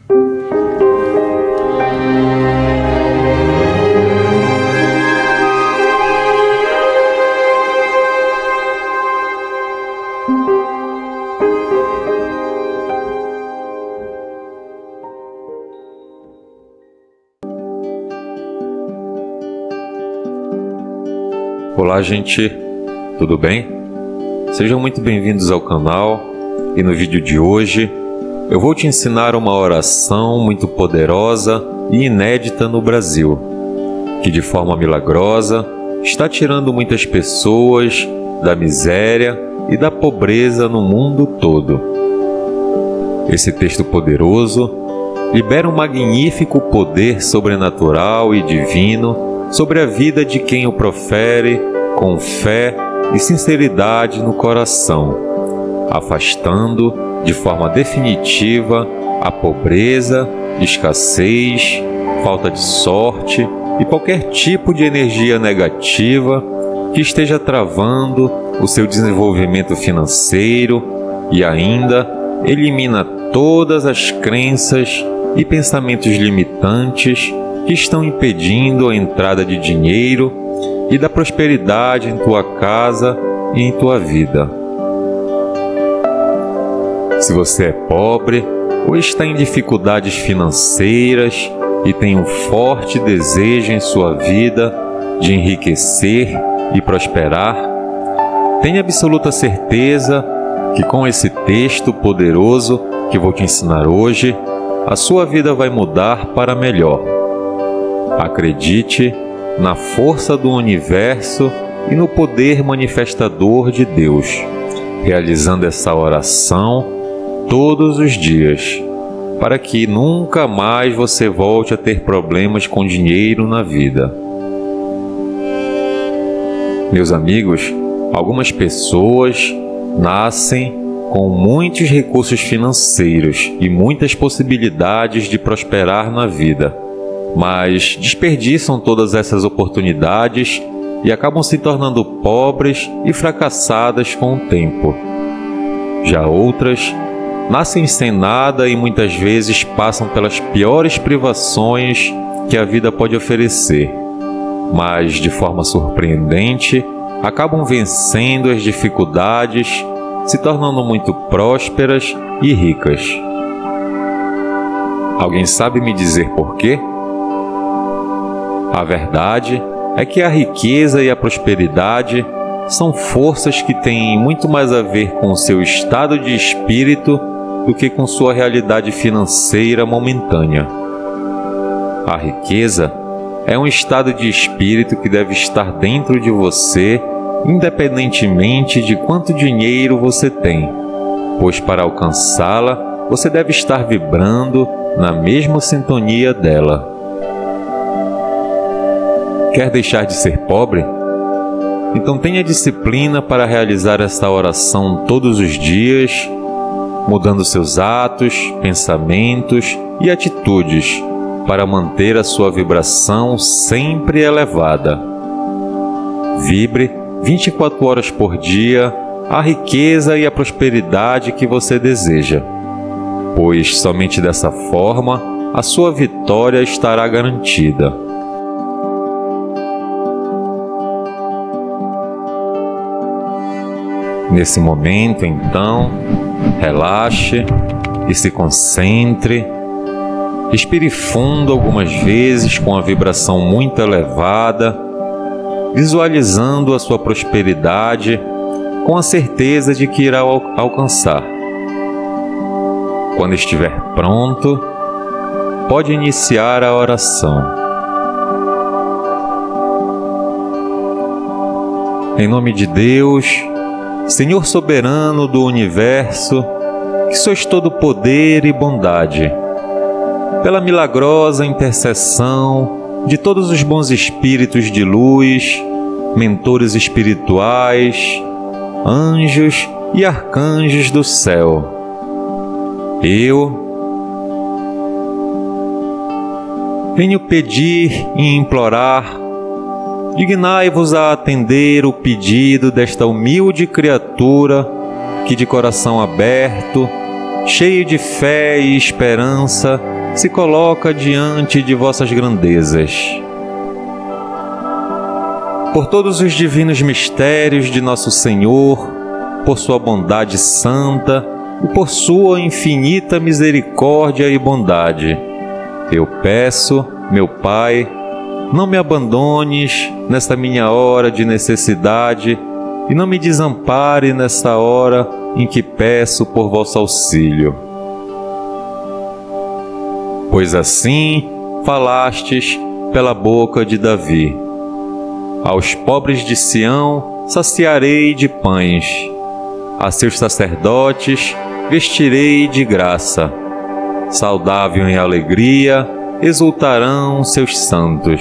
Olá, gente, tudo bem? Sejam muito bem-vindos ao canal e no vídeo de hoje eu vou te ensinar uma oração muito poderosa e inédita no Brasil, que de forma milagrosa está tirando muitas pessoas da miséria e da pobreza no mundo todo. Esse texto poderoso libera um magnífico poder sobrenatural e divino sobre a vida de quem o profere com fé e sinceridade no coração, afastando de forma definitiva a pobreza, escassez, falta de sorte e qualquer tipo de energia negativa que esteja travando o seu desenvolvimento financeiro e ainda elimina todas as crenças e pensamentos limitantes que estão impedindo a entrada de dinheiro e da prosperidade em tua casa e em tua vida. Se você é pobre ou está em dificuldades financeiras e tem um forte desejo em sua vida de enriquecer e prosperar, tenha absoluta certeza que com esse texto poderoso que vou te ensinar hoje, a sua vida vai mudar para melhor. Acredite na força do universo e no poder manifestador de Deus, realizando essa oração todos os dias, para que nunca mais você volte a ter problemas com dinheiro na vida. Meus amigos, algumas pessoas nascem com muitos recursos financeiros e muitas possibilidades de prosperar na vida, mas desperdiçam todas essas oportunidades e acabam se tornando pobres e fracassadas com o tempo. Já outras nascem sem nada e muitas vezes passam pelas piores privações que a vida pode oferecer, mas de forma surpreendente acabam vencendo as dificuldades, se tornando muito prósperas e ricas. Alguém sabe me dizer por quê? A verdade é que a riqueza e a prosperidade são forças que têm muito mais a ver com o seu estado de espírito do que com sua realidade financeira momentânea. A riqueza é um estado de espírito que deve estar dentro de você, independentemente de quanto dinheiro você tem, pois para alcançá-la, você deve estar vibrando na mesma sintonia dela. Quer deixar de ser pobre? Então tenha disciplina para realizar esta oração todos os dias, mudando seus atos, pensamentos e atitudes para manter a sua vibração sempre elevada. Vibre 24 horas por dia a riqueza e a prosperidade que você deseja, pois somente dessa forma a sua vitória estará garantida. Nesse momento, então, relaxe e se concentre. Respire fundo algumas vezes com a vibração muito elevada, visualizando a sua prosperidade com a certeza de que irá alcançar. Quando estiver pronto, pode iniciar a oração. Em nome de Deus, Senhor soberano do universo, que sois todo poder e bondade, pela milagrosa intercessão de todos os bons espíritos de luz, mentores espirituais, anjos e arcanjos do céu, eu venho pedir e implorar, dignai-vos a atender o pedido desta humilde criatura que de coração aberto cheio de fé e esperança, se coloca diante de vossas grandezas. Por todos os divinos mistérios de nosso Senhor, por sua bondade santa e por sua infinita misericórdia e bondade, eu peço, meu Pai, não me abandones nesta minha hora de necessidade e não me desampare nesta hora em que peço por vosso auxílio. Pois assim falastes pela boca de Davi: aos pobres de Sião saciarei de pães, a seus sacerdotes vestirei de graça. Saudável em alegria exultarão seus santos.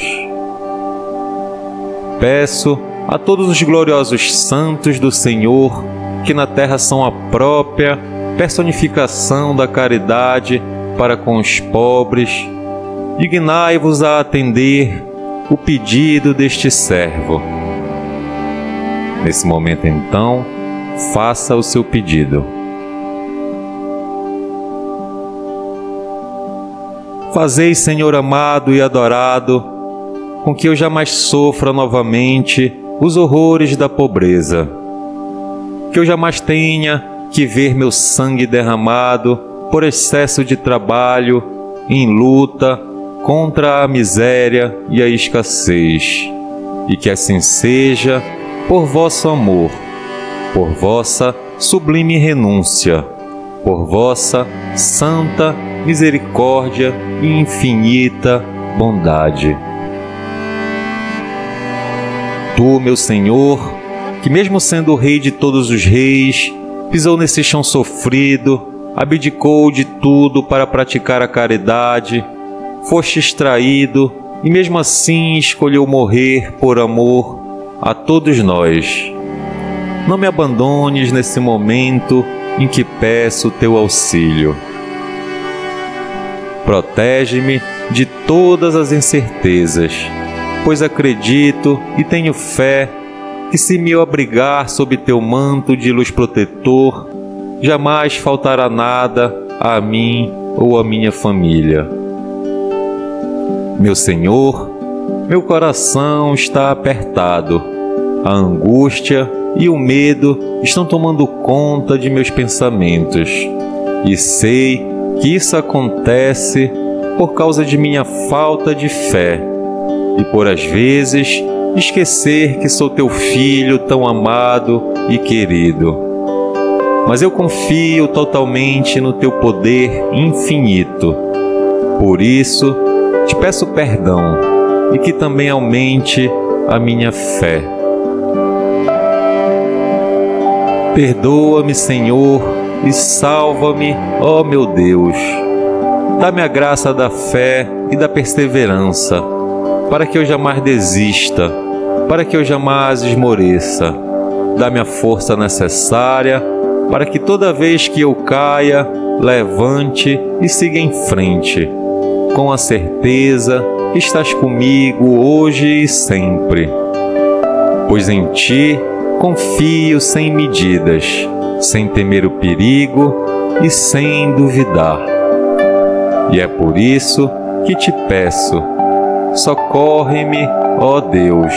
Peço a todos os gloriosos santos do Senhor, que na terra são a própria personificação da caridade para com os pobres, dignai-vos a atender o pedido deste servo. Nesse momento, então, faça o seu pedido. Fazei, Senhor amado e adorado, com que eu jamais sofra novamente os horrores da pobreza, que eu jamais tenha que ver meu sangue derramado por excesso de trabalho, em luta contra a miséria e a escassez, e que assim seja por vosso amor, por vossa sublime renúncia, por vossa santa misericórdia e infinita bondade. Tu, meu Senhor, que mesmo sendo o Rei de todos os reis, pisou nesse chão sofrido, abdicou de tudo para praticar a caridade, foste extraído e mesmo assim escolheu morrer por amor a todos nós. Não me abandones nesse momento em que peço teu auxílio. Protege-me de todas as incertezas, pois acredito e tenho fé que, se me abrigar sob teu manto de luz protetor, jamais faltará nada a mim ou a minha família. Meu Senhor, meu coração está apertado, a angústia e o medo estão tomando conta de meus pensamentos, e sei que isso acontece por causa de minha falta de fé e por às vezes esquecer que sou teu filho tão amado e querido. Mas eu confio totalmente no teu poder infinito. Por isso, te peço perdão e que também aumente a minha fé. Perdoa-me, Senhor, e salva-me, ó meu Deus. Dá-me a graça da fé e da perseverança, para que eu jamais desista, para que eu jamais esmoreça. Dá-me a força necessária para que toda vez que eu caia, levante e siga em frente, com a certeza que estás comigo hoje e sempre. Pois em ti confio sem medidas, sem temer o perigo e sem duvidar. E é por isso que te peço, socorre-me, ó Deus.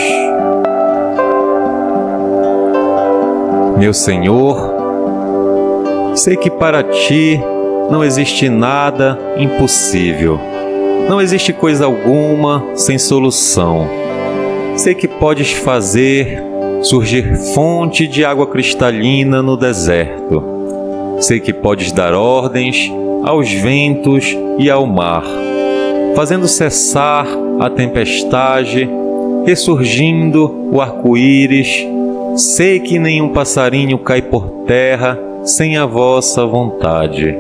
Meu Senhor, sei que para ti não existe nada impossível, não existe coisa alguma sem solução. Sei que podes fazer surgir fonte de água cristalina no deserto. Sei que podes dar ordens aos ventos e ao mar, fazendo cessar a tempestade, ressurgindo o arco-íris. Sei que nenhum passarinho cai por terra sem a vossa vontade.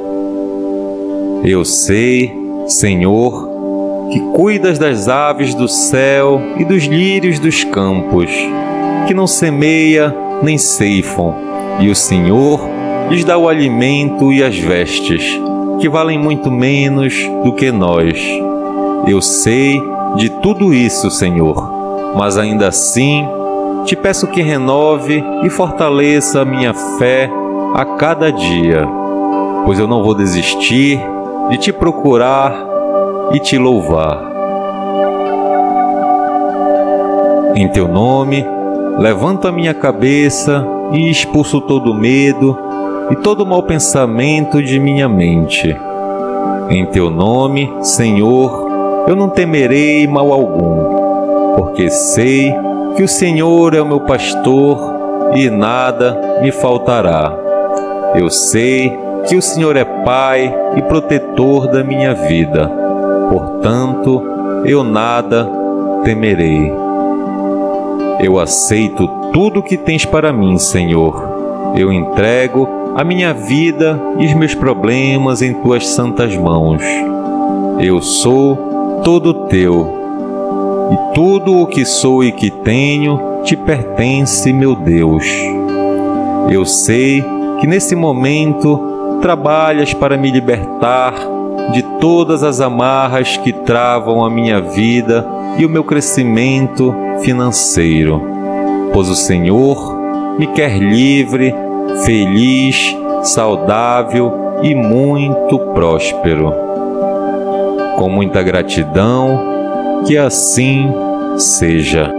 Eu sei, Senhor, que cuidas das aves do céu e dos lírios dos campos, que não semeia nem ceifam, e o Senhor lhes dá o alimento e as vestes, que valem muito menos do que nós. Eu sei de tudo isso, Senhor, mas ainda assim te peço que renove e fortaleça a minha fé a cada dia, pois eu não vou desistir de te procurar e te louvar. Em teu nome, levanto a minha cabeça e expulso todo medo e todo mau pensamento de minha mente. Em teu nome, Senhor, eu não temerei mal algum, porque sei que o Senhor é o meu pastor e nada me faltará. Eu sei que o Senhor é Pai e protetor da minha vida, portanto, eu nada temerei. Eu aceito tudo o que tens para mim, Senhor. Eu entrego a minha vida e os meus problemas em tuas santas mãos. Eu sou todo teu, e tudo o que sou e que tenho te pertence, meu Deus. Eu sei que nesse momento trabalhas para me libertar de todas as amarras que travam a minha vida e o meu crescimento financeiro, pois o Senhor me quer livre, feliz, saudável e muito próspero. Com muita gratidão, que assim seja.